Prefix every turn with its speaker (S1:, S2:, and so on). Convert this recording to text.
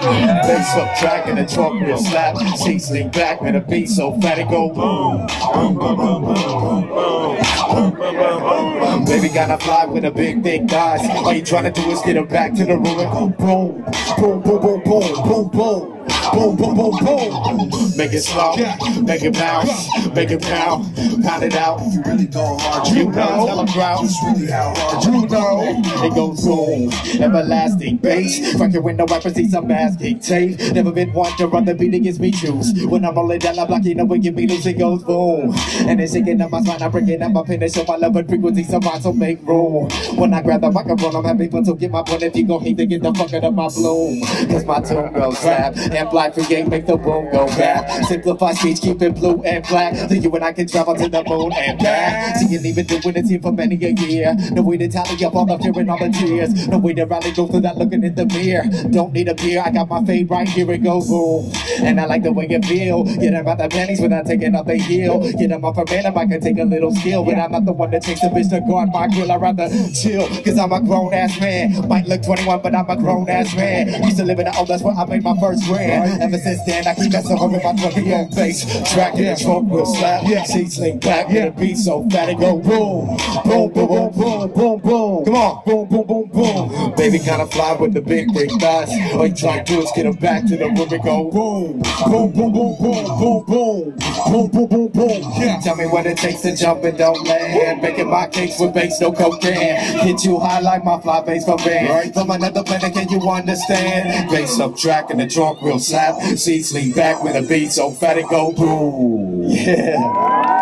S1: Bass up track and the trunk real slap. Seats lean back with a beat so fat it go boom. Boom, boom, boom, boom, boom, boom. Baby gotta fly with a big thick thighs. All you trying to do is get her back to the room and go boom. Boom, boom, boom, boom, boom, boom. Boom, boom, boom, boom. Make it slow, make it bounce, make it pound, pound it out.
S2: You really go hard,
S1: You know, tell them ground.
S2: It's really how hard
S1: You know, it goes boom, everlasting bass. Fucking with no weapons, see some masking tape. Never been one to run the beat against me shoes. When I'm rolling down, I'm blocking up wicked beat, it goes boom. And it's shaking up my spine, I'm breaking up my pain to show my love and frequency, so I so make room. When I grab the microphone, I'm happy fun to get my point. If you gon' hate to get the fuck out of my bloom. Cause my tune goes slap, and black create, make the boom go back. Simplify speech, keep it blue and black. So you and I can travel to the moon and back. See you even doing it here for many a year. No way to tally up all the fear and all the tears. No way to rally, go through that looking in the mirror. Don't need a beer, I got my fade right here, it goes boom. And I like the way you feel. Get them out the panties without taking off the heel. Get them off a random, I can take a little skill. But I'm not the one that takes the bitch to guard my grill. I'd rather chill, cause I'm a grown ass man. Might look 21, but I'm a grown ass man. Used to live in the old, that's where I made my first grand. Ever since then, I keep messing with my fucking own bass. Track in the trunk will slap. Seats lean back with a beat so fat it go boom. Boom, boom, boom, boom, boom, boom. Come on, boom, boom, boom, boom. Baby kinda fly with the big thighs. All you try to do is get her back to the room and go boom. Boom, boom, boom, boom, boom, boom. Boom, boom, boom, boom. Tell me what it takes to jump and don't land. Making my cakes with bass, no cocaine. Hit you high like my fly bass from band. From another planet, can you understand? Bass up track and the trunk will slap. Seats lean back with a beat so fat it go boom. Yeah.